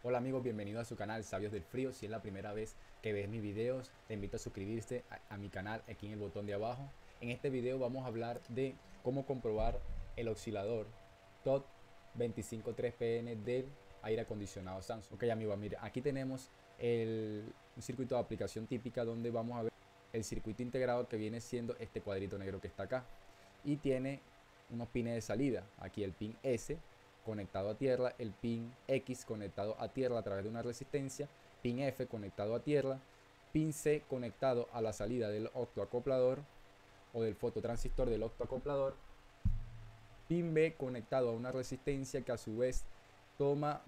Hola amigos, bienvenido a su canal Sabios del Frío. Si es la primera vez que ves mis videos, te invito a suscribirse a mi canal aquí en el botón de abajo. En este video vamos a hablar de cómo comprobar el oscilador TOT 253PN del aire acondicionado Samsung. Ok amigos, mire, aquí tenemos un circuito de aplicación típica donde vamos a ver el circuito integrado que viene siendo este cuadrito negro que está acá. Y tiene unos pines de salida. Aquí el pin S conectado a tierra, el pin X conectado a tierra a través de una resistencia, pin F conectado a tierra, pin C conectado a la salida del octoacoplador o del fototransistor del octoacoplador, pin B conectado a una resistencia que a su vez toma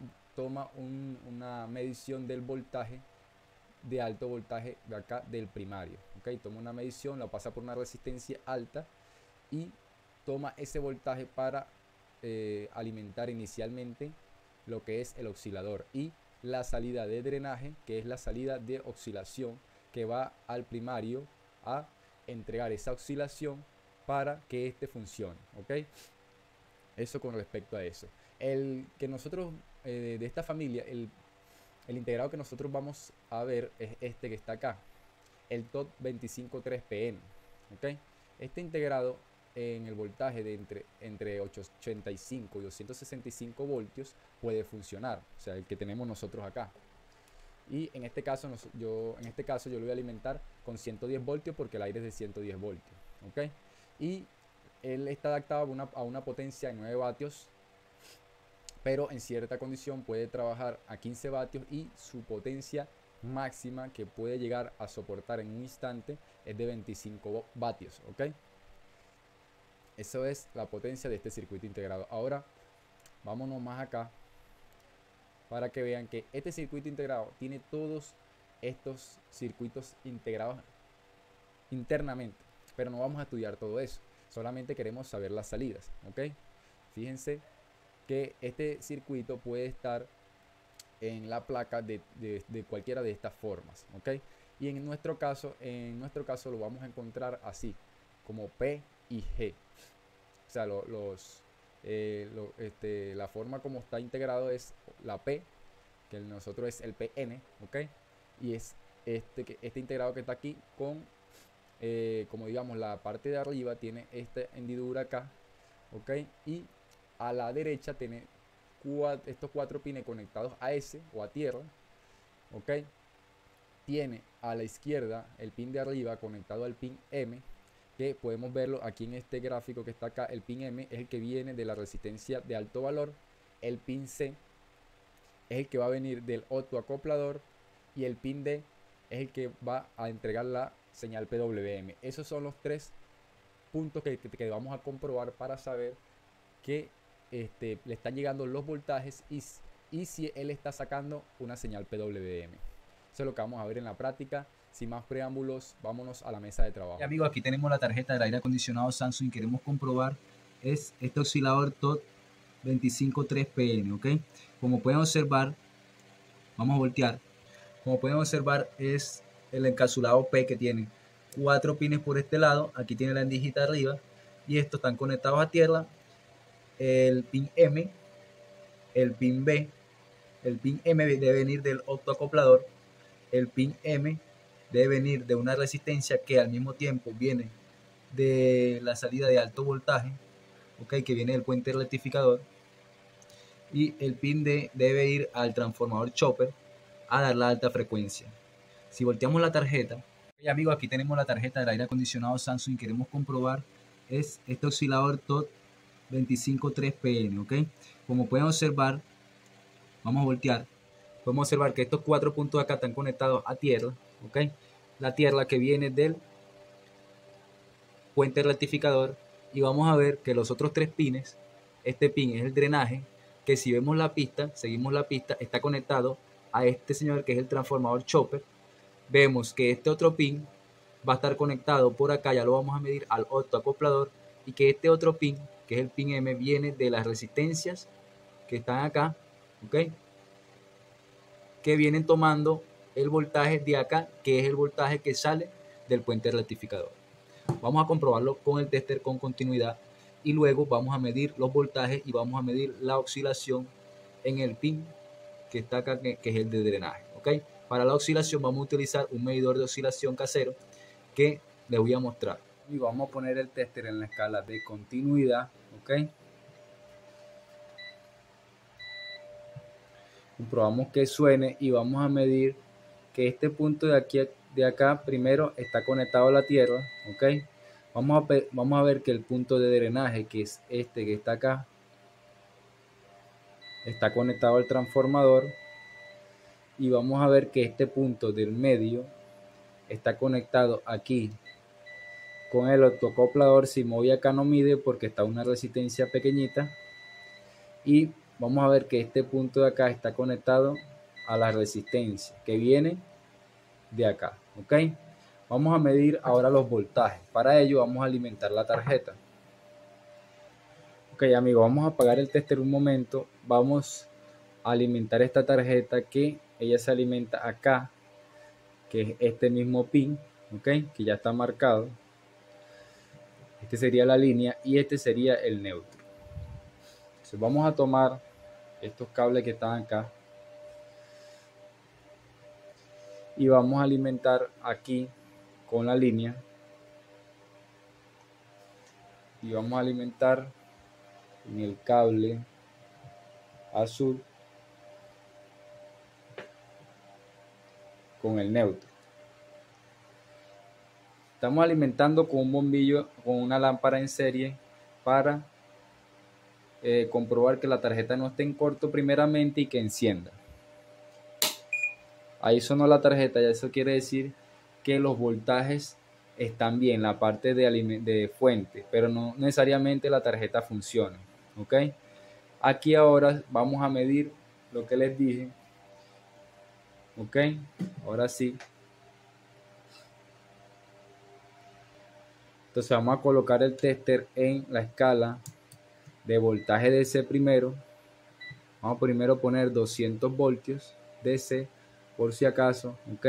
una medición del voltaje de alto voltaje de acá del primario. ¿Okay? Toma una medición, la pasa por una resistencia alta y toma ese voltaje para alimentar inicialmente lo que es el oscilador y la salida de drenaje, que es la salida de oscilación que va al primario a entregar esa oscilación para que este funcione. ¿Ok? Eso con respecto a eso. El que nosotros de esta familia, el integrado que nosotros vamos a ver es este que está acá, el TOT 253PN. ¿Ok? Este integrado en el voltaje de entre 885 y 265 voltios puede funcionar, o sea, el que tenemos nosotros acá. Y en este caso yo lo voy a alimentar con 110 voltios porque el aire es de 110 voltios. ¿Ok? Y él está adaptado a una potencia de 9 vatios, pero en cierta condición puede trabajar a 15 vatios y su potencia máxima que puede llegar a soportar en un instante es de 25 vatios. ¿Ok? Eso es la potencia de este circuito integrado. Ahora vámonos más acá para que vean que este circuito integrado tiene todos estos circuitos integrados internamente, pero no vamos a estudiar todo eso, solamente queremos saber las salidas. ¿Ok? Fíjense que este circuito puede estar en la placa de cualquiera de estas formas. ¿Ok? Y en nuestro caso lo vamos a encontrar así como P y G. O sea, la forma como está integrado es la P, que nosotros es el PN, ¿ok? Y es este integrado que está aquí con, como digamos, la parte de arriba tiene esta hendidura acá, ¿ok? Y a la derecha tiene estos cuatro pines conectados a S o a tierra, ¿ok? Tiene a la izquierda el pin de arriba conectado al pin M, que podemos verlo aquí en este gráfico que está acá. El pin M es el que viene de la resistencia de alto valor, el pin C es el que va a venir del autoacoplador y el pin D es el que va a entregar la señal PWM. Esos son los tres puntos que vamos a comprobar para saber que le están llegando los voltajes y si él está sacando una señal PWM. Eso es lo que vamos a ver en la práctica. Sin más preámbulos, vámonos a la mesa de trabajo. Y amigos, aquí tenemos la tarjeta del aire acondicionado Samsung y queremos comprobar es este oscilador TOT 253PN, ¿ok? Como pueden observar, vamos a voltear. Como pueden observar es el encapsulado P que tiene 4 pines por este lado, aquí tiene la endijita arriba y estos están conectados a tierra. El pin M, el pin B, el pin M debe venir del octoacoplador, el pin M debe venir de una resistencia que al mismo tiempo viene de la salida de alto voltaje, okay, que viene del puente rectificador, y el pin D debe ir al transformador chopper a dar la alta frecuencia. Si volteamos la tarjeta, okay, amigos, aquí tenemos la tarjeta del aire acondicionado Samsung y queremos comprobar es este oscilador TOT 253PN, ¿ok? Como pueden observar, vamos a voltear, podemos observar que estos 4 puntos acá están conectados a tierra, ¿ok? La tierra que viene del puente rectificador, y vamos a ver que los otros 3 pines, este pin es el drenaje, que si vemos la pista, seguimos la pista, está conectado a este señor que es el transformador chopper. Vemos que este otro pin va a estar conectado por acá, ya lo vamos a medir, al octoacoplador, y que este otro pin, que es el pin M, viene de las resistencias que están acá, ¿ok? Que vienen tomando el voltaje de acá, que es el voltaje que sale del puente rectificador. Vamos a comprobarlo con el tester con continuidad y luego vamos a medir los voltajes y vamos a medir la oscilación en el pin que está acá, que es el de drenaje, ¿ok? Para la oscilación vamos a utilizar un medidor de oscilación casero que les voy a mostrar. Y vamos a poner el tester en la escala de continuidad, ¿ok? Comprobamos que suene y vamos a medir que este punto de acá primero está conectado a la tierra, ¿ok? Vamos a ver que el punto de drenaje, que es este que está acá, está conectado al transformador, y vamos a ver que este punto del medio está conectado aquí con el octocoplador. Si voy acá no mide porque está una resistencia pequeñita, y vamos a ver que este punto de acá está conectado a la resistencia que viene de acá, ¿ok? Vamos a medir ahora los voltajes. Para ello vamos a alimentar la tarjeta. Ok, amigos, vamos a apagar el tester un momento. Vamos a alimentar esta tarjeta, que ella se alimenta acá, que es este mismo pin, ok, que ya está marcado. Este sería la línea y este sería el neutro. Entonces vamos a tomar estos cables que están acá y vamos a alimentar aquí con la línea, y vamos a alimentar en el cable azul con el neutro. Estamos alimentando con un bombillo, con una lámpara en serie, para comprobar que la tarjeta no esté en corto primeramente y que encienda. Ahí sonó la tarjeta, ya eso quiere decir que los voltajes están bien, la parte de fuente, pero no necesariamente la tarjeta funciona, ¿ok? Aquí ahora vamos a medir lo que les dije, ¿ok? Ahora sí. Entonces vamos a colocar el tester en la escala de voltaje DC primero. Vamos a primero poner 200 voltios DC por si acaso, ok.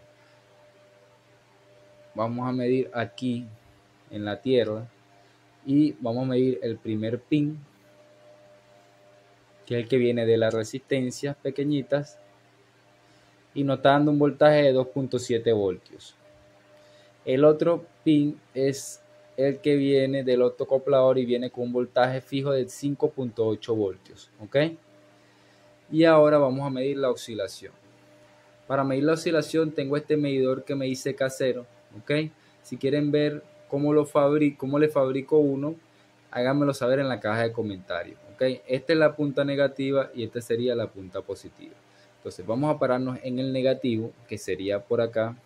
Vamos a medir aquí en la tierra y vamos a medir el primer pin, que es el que viene de las resistencias pequeñitas, y nos está dando un voltaje de 2.7 voltios. El otro pin es el que viene del octocoplador y viene con un voltaje fijo de 5.8 voltios, ok. Y ahora vamos a medir la oscilación. Para medir la oscilación tengo este medidor que me hice casero, ok. Si quieren ver cómo le fabrico uno, háganmelo saber en la caja de comentarios, ok. Esta es la punta negativa y esta sería la punta positiva. Entonces vamos a pararnos en el negativo, que sería por acá,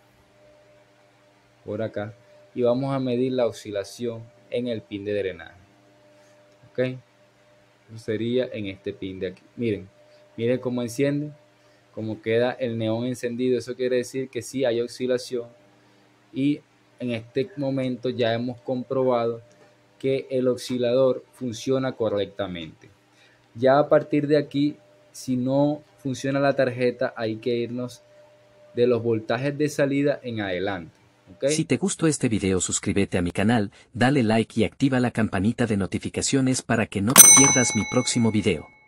y vamos a medir la oscilación en el pin de drenaje, ok. Eso sería en este pin de aquí. Miren cómo enciende, cómo queda el neón encendido. Eso quiere decir que sí hay oscilación, y en este momento ya hemos comprobado que el oscilador funciona correctamente. Ya a partir de aquí, si no funciona la tarjeta, hay que irnos de los voltajes de salida en adelante, ¿okay? Si te gustó este video, suscríbete a mi canal, dale like y activa la campanita de notificaciones para que no te pierdas mi próximo video.